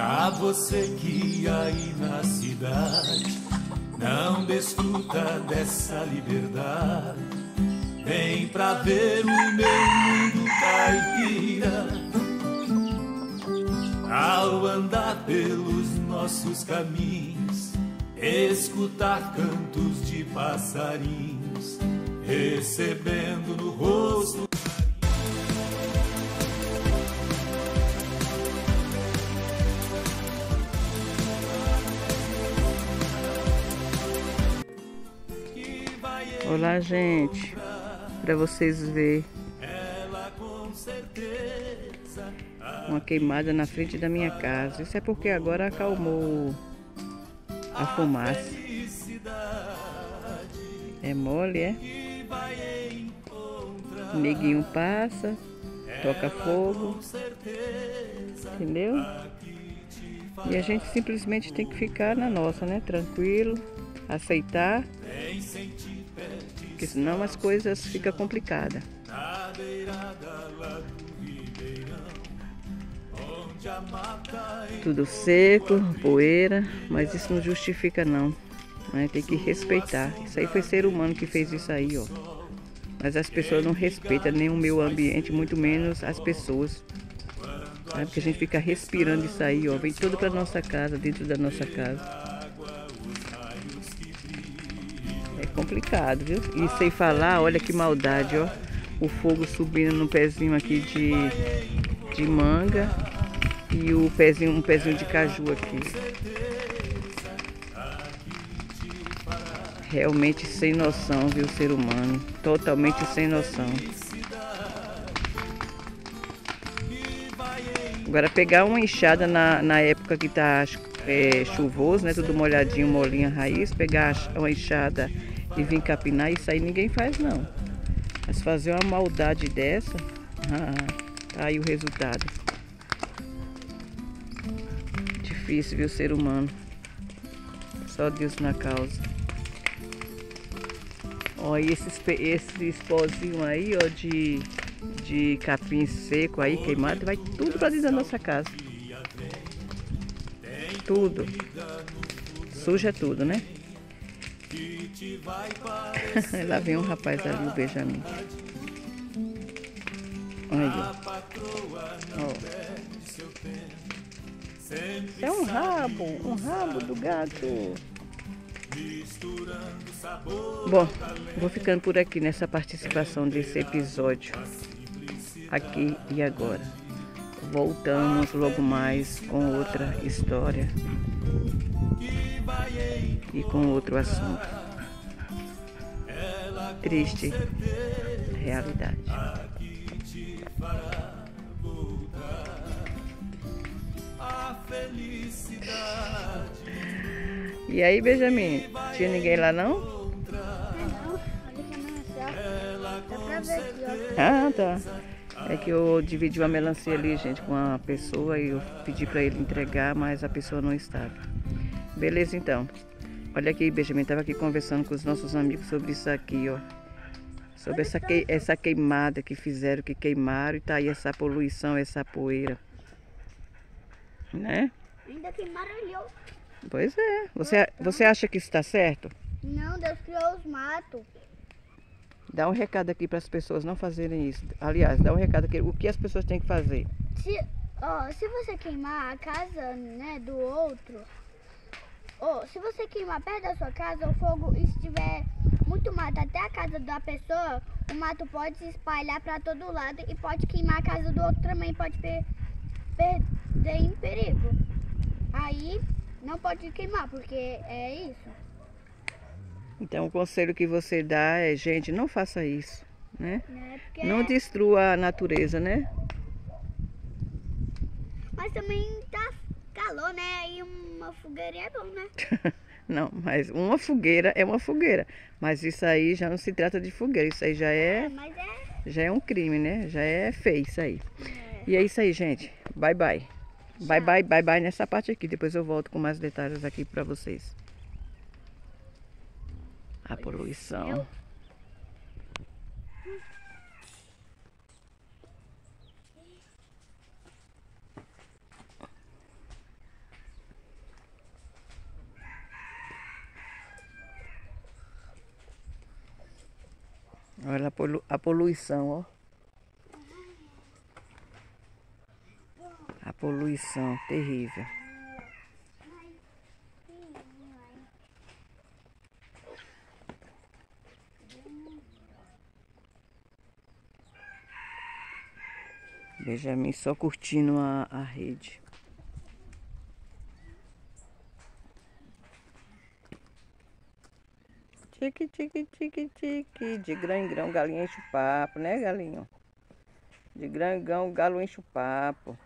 Pra você que aí na cidade não desfruta dessa liberdade, vem pra ver o meu mundo caipira. Ao andar pelos nossos caminhos, escutar cantos de passarinhos, recebendo no rosto. Olá, gente, para vocês verem uma queimada na frente da minha casa. Isso é porque agora acalmou a fumaça. É mole, é? O neguinho passa, toca fogo, entendeu? E a gente simplesmente tem que ficar na nossa, né? Tranquilo, aceitar, porque senão as coisas ficam complicadas. Tudo seco, poeira, mas isso não justifica não, né? Tem que respeitar. Isso aí foi ser humano que fez isso aí, ó. Mas as pessoas não respeitam nem o meio ambiente, muito menos as pessoas. Né? Porque a gente fica respirando isso aí, ó. Vem tudo pra nossa casa, dentro da nossa casa. É complicado, viu? E sem falar, olha que maldade, ó. O fogo subindo no pezinho aqui de manga e um pezinho de caju aqui. Realmente sem noção, viu, ser humano? Totalmente sem noção. Agora pegar uma enxada na época que tá chuvoso, né? Tudo molhadinho, molinha raiz, pegar uma enxada e vir capinar, isso aí ninguém faz não. Mas fazer uma maldade dessa, tá aí o resultado. Difícil, viu, ser humano. Só Deus na causa. Ó, e esses pozinhos aí, ó, de capim seco aí, queimado, vai tudo pra dentro da nossa casa. Tudo. Suja tudo, né? Lá vem um rapaz ali, o Benjamin. Olha. Ó. É um rabo do gato. Bom, vou ficando por aqui nessa participação desse episódio. Aqui e agora. Voltamos logo mais com outra história e com outro assunto. Triste realidade. E aí, Benjamin? Tinha ninguém lá não? Não, olha que melancia. Dá pra ver aqui, ó. Ah, tá. É que eu dividi uma melancia ali, gente, com uma pessoa e eu pedi pra ele entregar, mas a pessoa não estava. Beleza, então. Olha aqui, Benjamin, estava aqui conversando com os nossos amigos sobre isso aqui, ó. Sobre essa queimada que fizeram, que queimaram, e tá aí essa poluição, essa poeira. Né? Ainda queimaram ali, ó. Pois é. Você acha que isso está certo? Não, Deus criou os matos. Dá um recado aqui para as pessoas não fazerem isso. Aliás, dá um recado aqui. O que as pessoas têm que fazer? Se você queimar a casa, né, do outro, se você queimar perto da sua casa, o fogo estiver muito mato até a casa da pessoa, o mato pode se espalhar para todo lado e pode queimar a casa do outro também, pode perder em perigo. Aí não pode queimar, porque é isso. Então o conselho que você dá é, gente, não faça isso, né? Porque Não destrua a natureza, né? Mas também tá calor, né? E uma fogueirinha é bom, né? Não, mas uma fogueira é uma fogueira. Mas isso aí já não se trata de fogueira, isso aí já Mas já é um crime, né? Já é feio isso aí. E é isso aí, gente. Bye, bye. Bye, bye, bye, bye nessa parte aqui. Depois eu volto com mais detalhes aqui pra vocês. A poluição. Olha a poluição, ó. A poluição terrível. Benjamin só curtindo a rede. Tique, tique, tique, tique. De grão em grão, galinha enche o papo, né, galinho? De grão em grão, o galo enche o papo.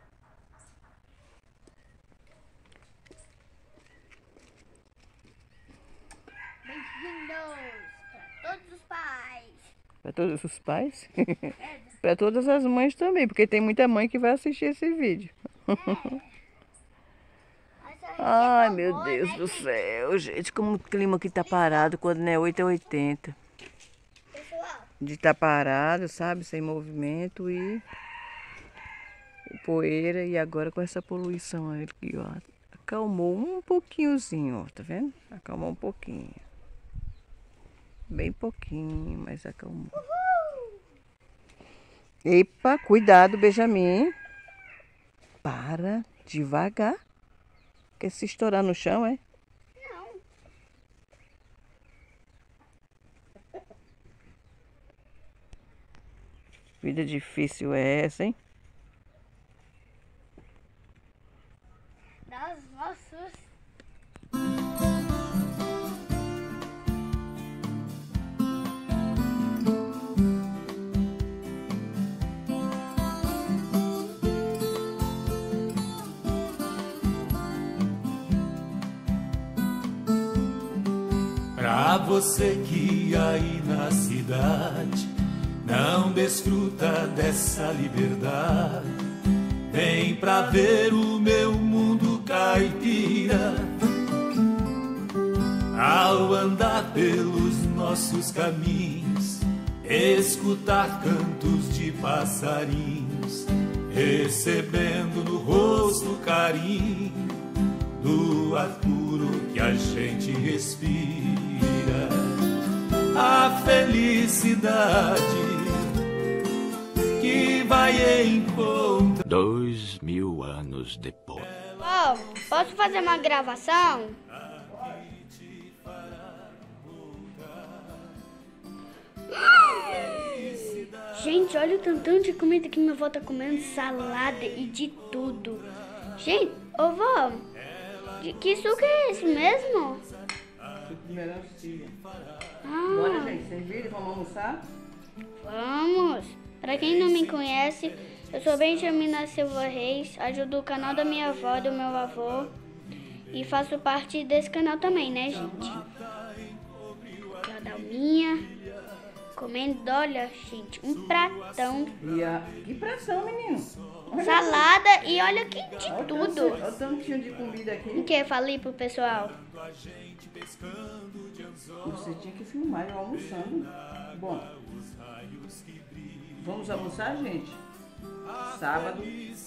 Bem-vindos para todos os pais. Para todos os pais? Para todas as mães também, porque tem muita mãe que vai assistir esse vídeo. Ai, meu Deus do céu, gente, como o clima aqui tá parado, quando não é 8 é 80. Pessoal, De estar parado, sabe, sem movimento e poeira, e agora com essa poluição aqui, ó. Acalmou um pouquinhozinho, ó, tá vendo? Acalmou um pouquinho. Bem pouquinho, mas acalmou. Epa, cuidado, Benjamin. Para, devagar. Quer se estourar no chão, é? não. Vida difícil é essa, hein? Das nossas. Pra você que aí na cidade não desfruta dessa liberdade, vem pra ver o meu mundo caipira. Ao andar pelos nossos caminhos, escutar cantos de passarinhos, recebendo no rosto carinho do ar puro que a gente respira. A felicidade que vai encontrar 2000 anos depois. Ó, posso fazer uma gravação? Gente, olha o tantão de comida que minha avó tá comendo, salada e de tudo. Gente, ô vó, que suco é esse mesmo? Melancia. Ah, gente, vocês viram? Vamos almoçar? vamos! Pra quem não me conhece, eu sou Benjamina Silva Reis, ajudo o canal da minha avó e do meu avô e faço parte desse canal também, né, gente? Aqui, ó, da Dalminha, comendo, olha, gente, um pratão, Que pressão, menino. salada e olha que de tudo. Olha o tantinho de comida aqui. O que? Falei pro pessoal. Você tinha que filmar eu almoçando. Bom, vamos almoçar, gente? Sábado.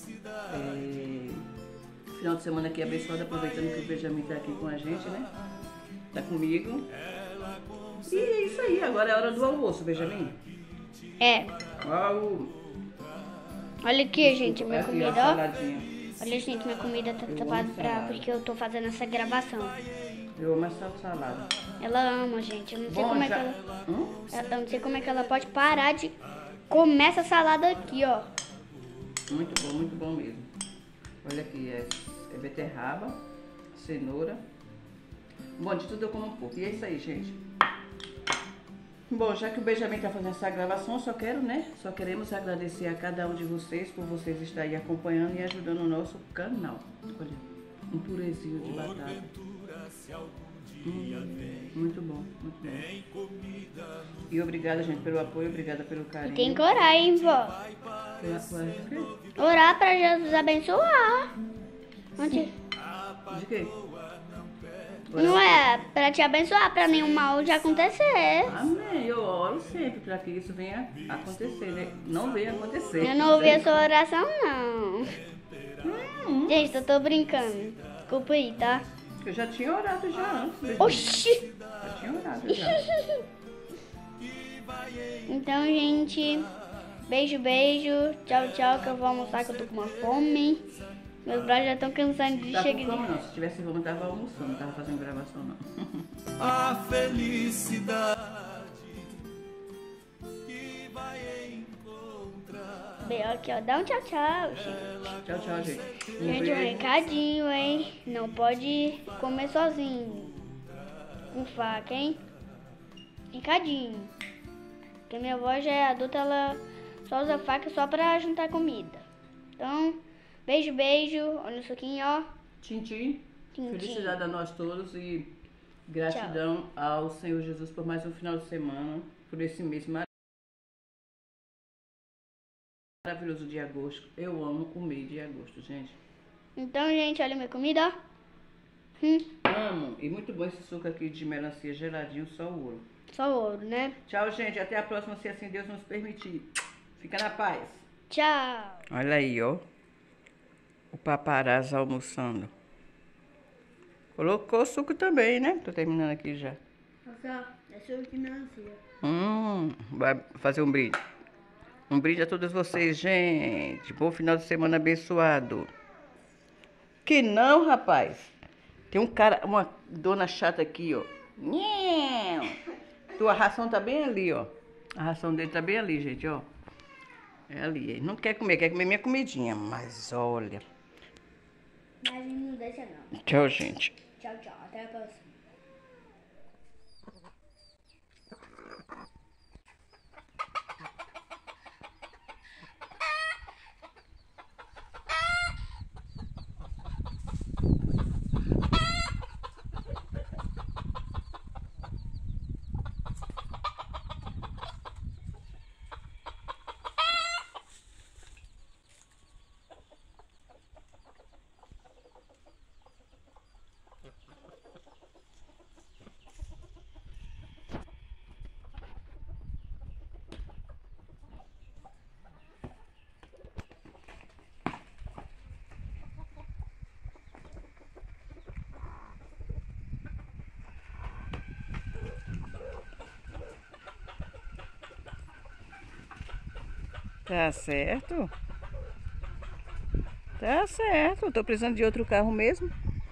Final de semana aqui abençoado, aproveitando que o Benjamin tá aqui com a gente, né? Tá comigo. E é isso aí, agora é hora do almoço, Benjamin. É, Uau. olha aqui, gente, minha Aqui, comida, ó, ó. saladinha. Olha, gente, minha comida tá tapada porque eu tô fazendo essa gravação. Eu amo essa salada. Ela ama, gente. Eu não sei Bom, como é que já- ela. Hum? Eu não sei como é que ela pode parar de comer essa salada aqui, ó. Muito bom mesmo. Olha aqui, é beterraba, cenoura. Bom, de tudo eu como um pouco. E é isso aí, gente. Bom, já que o Benjamin tá fazendo essa gravação, só queremos agradecer a cada um de vocês por vocês estarem acompanhando e ajudando o nosso canal. Olha, um purezinho de batata. Muito bom, muito bom. E obrigada, gente, pelo apoio, obrigada pelo carinho. Tem que orar, hein, vó? Pelo apoio. De quê? Orar pra Jesus abençoar. Onde? De quê? Não é pra te abençoar, pra nenhum mal te acontecer. Amém. Eu oro sempre para que isso venha acontecer, né? Não venha acontecer. Eu não ouvi a sua oração, não. Gente, eu tô brincando. Desculpa aí, tá? Eu já tinha orado já antes. Oxi! Já tinha orado já. Então, gente, beijo, beijo. Tchau, tchau, que eu vou almoçar, que eu tô com uma fome. Meus braços já estão cansando de Tá com chegar. fome não, se tivesse fome eu tava almoçando, não tava fazendo gravação não. A felicidade que vai encontrar. Bem, aqui, ó, dá um tchau, tchau, gente. Tchau, tchau, gente. Gente, um recadinho, hein? Não pode comer sozinho. Com faca, hein? Recadinho. Porque minha avó já é adulta, ela só usa faca só pra juntar comida. Então, beijo, beijo. Olha isso aqui, ó. Tchim, tchim. Tchim, Felicidade a nós todos e gratidão ao Senhor Jesus por mais um final de semana, por esse mês maravilhoso de agosto. Eu amo o mês de agosto, gente. Então, gente, olha a minha comida, ó. Amo. E muito bom esse suco aqui de melancia geladinho, só ouro. Só ouro, né? Tchau, gente. Até a próxima, se assim Deus nos permitir. Fica na paz. Tchau. Olha aí, ó. O paparazzo almoçando. Colocou suco também, né? Tô terminando aqui já. É suco de melancia. Vai fazer um brinde. Um brinde a todos vocês, gente. Bom final de semana abençoado. Que não, rapaz. Tem um cara, uma dona chata aqui, ó. Tua ração tá bem ali, ó. A ração dele tá bem ali, gente, ó. É ali. Ele não quer comer minha comidinha. Mas olha. Mas ele não deixa, não. Tchau, gente. Tchau, tchau. Até a próxima. Tá certo? Tá certo. Tô precisando de outro carro mesmo.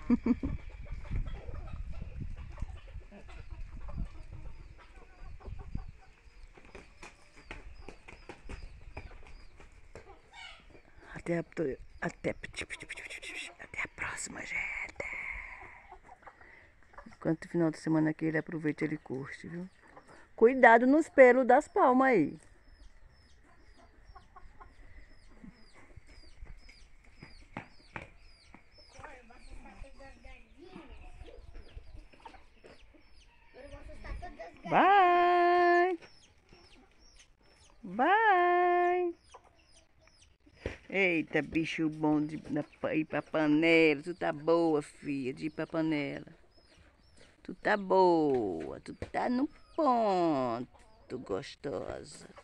Até a próxima, gente. Enquanto o final de semana aqui ele aproveita e ele curte, viu? Cuidado nos pelos das palmas aí. Bye! Bye! Eita, bicho bom de ir pra panela. Tu tá boa, filha, de ir pra panela. Tu tá boa, tu tá no ponto, gostosa.